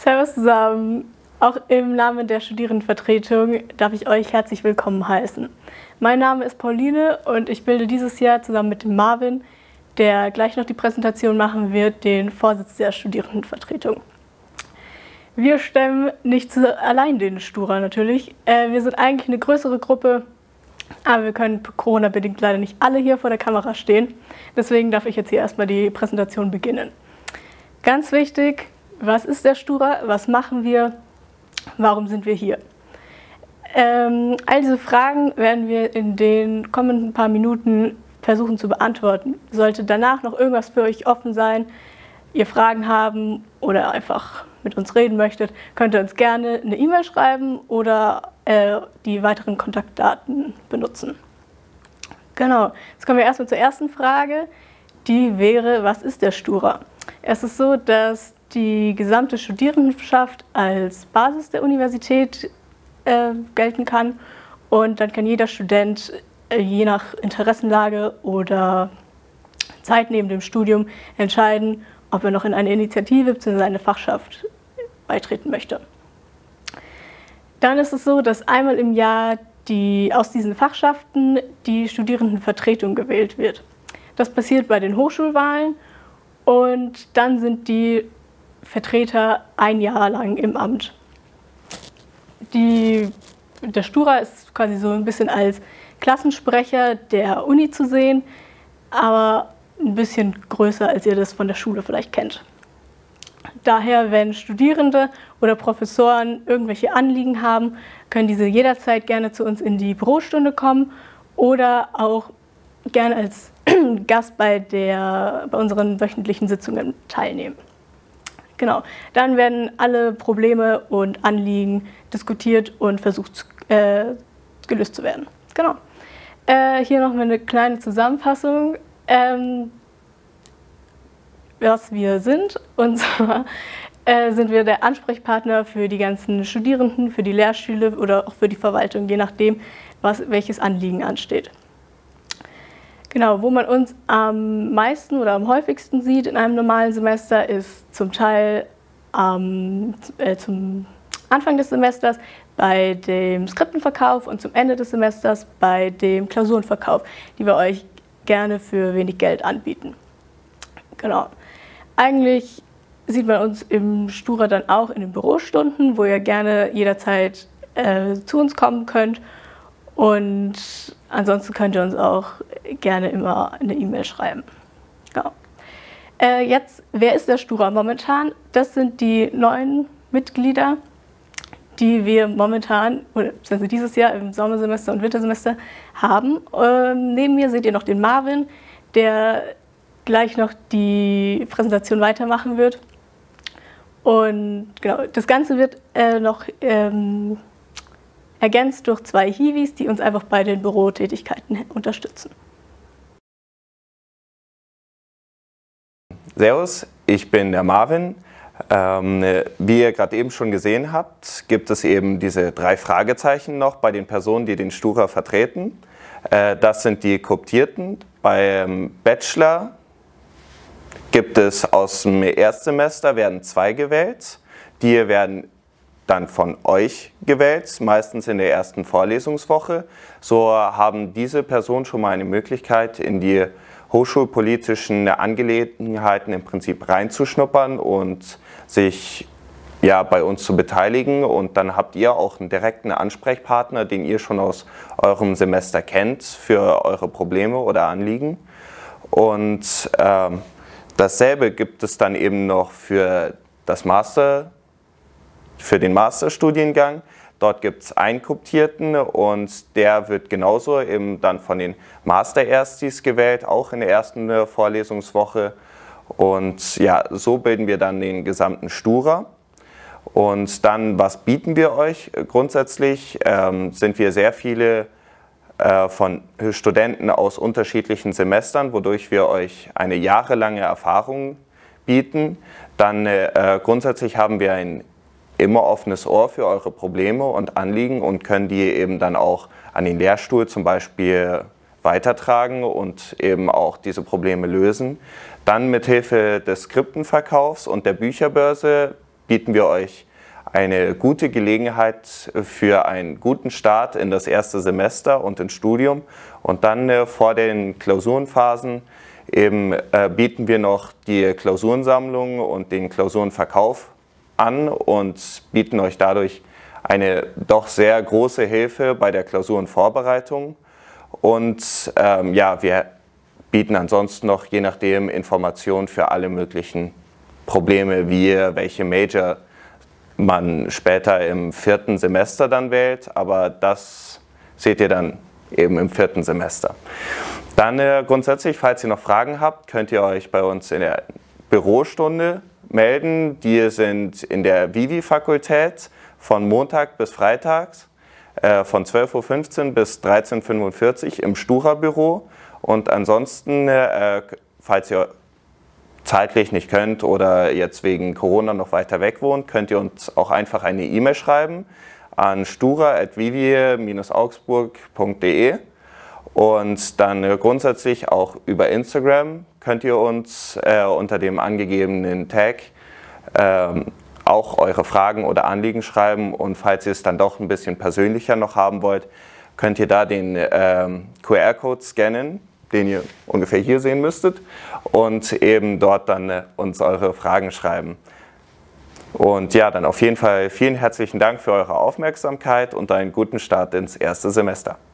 Servus zusammen. Auch im Namen der Studierendenvertretung darf ich euch herzlich willkommen heißen. Mein Name ist Pauline und ich bilde dieses Jahr zusammen mit dem Marvin, der gleich noch die Präsentation machen wird, den Vorsitz der Studierendenvertretung. Wir stemmen nicht allein den Stura natürlich. Wir sind eigentlich eine größere Gruppe, aber wir können Corona-bedingt leider nicht alle hier vor der Kamera stehen. Deswegen darf ich jetzt hier erstmal die Präsentation beginnen. Ganz wichtig, was ist der Stura, was machen wir, warum sind wir hier? All diese Fragen werden wir in den kommenden paar Minuten versuchen zu beantworten. Sollte danach noch irgendwas für euch offen sein, ihr Fragen haben oder einfach mit uns reden möchtet, könnt ihr uns gerne eine E-Mail schreiben oder die weiteren Kontaktdaten benutzen. Genau, jetzt kommen wir erstmal zur ersten Frage, die wäre, was ist der Stura? Es ist so, dass die gesamte Studierendenschaft als Basis der Universität gelten kann und dann kann jeder Student je nach Interessenlage oder Zeit neben dem Studium entscheiden, ob er noch in eine Initiative bzw. eine Fachschaft beitreten möchte. Dann ist es so, dass einmal im Jahr aus diesen Fachschaften die Studierendenvertretung gewählt wird. Das passiert bei den Hochschulwahlen und dann sind die Vertreter ein Jahr lang im Amt. Der Stura ist quasi so ein bisschen als Klassensprecher der Uni zu sehen, aber ein bisschen größer, als ihr das von der Schule vielleicht kennt. Daher, wenn Studierende oder Professoren irgendwelche Anliegen haben, können diese jederzeit gerne zu uns in die Bürostunde kommen oder auch gerne als Gast bei unseren wöchentlichen Sitzungen teilnehmen. Genau, dann werden alle Probleme und Anliegen diskutiert und versucht gelöst zu werden. Genau. Hier nochmal eine kleine Zusammenfassung, was wir sind. Und zwar sind wir der Ansprechpartner für die ganzen Studierenden, für die Lehrstühle oder auch für die Verwaltung, je nachdem, welches Anliegen ansteht. Genau, wo man uns am meisten oder am häufigsten sieht in einem normalen Semester, ist zum Teil zum Anfang des Semesters bei dem Skriptenverkauf und zum Ende des Semesters bei dem Klausurenverkauf, die wir euch gerne für wenig Geld anbieten. Genau. Eigentlich sieht man uns im Stura dann auch in den Bürostunden, wo ihr gerne jederzeit zu uns kommen könnt. Und ansonsten könnt ihr uns auch gerne immer eine E-Mail schreiben. Genau. Jetzt, wer ist der Stura momentan? Das sind die neuen Mitglieder, die wir momentan, also dieses Jahr im Sommersemester und Wintersemester haben. Neben mir seht ihr noch den Marvin, der gleich noch die Präsentation weitermachen wird. Und genau, das Ganze wird noch ergänzt durch 2 Hiwis, die uns einfach bei den Bürotätigkeiten unterstützen. Servus, ich bin der Marvin. Wie ihr gerade eben schon gesehen habt, gibt es eben diese 3 Fragezeichen noch bei den Personen, die den Stura vertreten. Das sind die Kooptierten. Beim Bachelor gibt es aus dem Erstsemester werden 2 gewählt. Die werden dann von euch gewählt, meistens in der ersten Vorlesungswoche. So haben diese Personen schon mal eine Möglichkeit, in die hochschulpolitischen Angelegenheiten im Prinzip reinzuschnuppern und sich bei uns zu beteiligen. Und dann habt ihr auch einen direkten Ansprechpartner, den ihr schon aus eurem Semester kennt, für eure Probleme oder Anliegen. Und dasselbe gibt es dann eben noch für den Masterstudiengang. Dort gibt es einen Kooptierten und der wird genauso eben dann von den Master-Erstis gewählt, auch in der ersten Vorlesungswoche. Und ja, so bilden wir dann den gesamten Stura. Und dann, was bieten wir euch? Grundsätzlich sind wir sehr viele von Studenten aus unterschiedlichen Semestern, wodurch wir euch eine jahrelange Erfahrung bieten. Dann grundsätzlich haben wir ein immer offenes Ohr für eure Probleme und Anliegen und können die eben dann auch an den Lehrstuhl zum Beispiel weitertragen und eben auch diese Probleme lösen. Dann mit Hilfe des Skriptenverkaufs und der Bücherbörse bieten wir euch eine gute Gelegenheit für einen guten Start in das erste Semester und ins Studium. Und dann vor den Klausurenphasen eben bieten wir noch die Klausurensammlung und den Klausurenverkauf an und bieten euch dadurch eine doch sehr große Hilfe bei der Klausurenvorbereitung. Und ja, wir bieten ansonsten noch, je nachdem, Informationen für alle möglichen Probleme, wie welche Major man später im 4. Semester dann wählt, aber das seht ihr dann eben im 4. Semester. Dann grundsätzlich, falls ihr noch Fragen habt, könnt ihr euch bei uns in der Bürostunde melden. Die sind in der Vivi-Fakultät von Montag bis Freitags von 12:15 Uhr bis 13:45 Uhr im Stura-Büro. Und ansonsten, falls ihr zeitlich nicht könnt oder jetzt wegen Corona noch weiter weg wohnt, könnt ihr uns auch einfach eine E-Mail schreiben an stura@vivi-augsburg.de und dann grundsätzlich auch über Instagram könnt ihr uns unter dem angegebenen Tag auch eure Fragen oder Anliegen schreiben, und falls ihr es dann doch ein bisschen persönlicher noch haben wollt, könnt ihr da den QR-Code scannen, den ihr ungefähr hier sehen müsstet, und eben dort dann uns eure Fragen schreiben. Und ja, dann auf jeden Fall vielen herzlichen Dank für eure Aufmerksamkeit und einen guten Start ins erste Semester.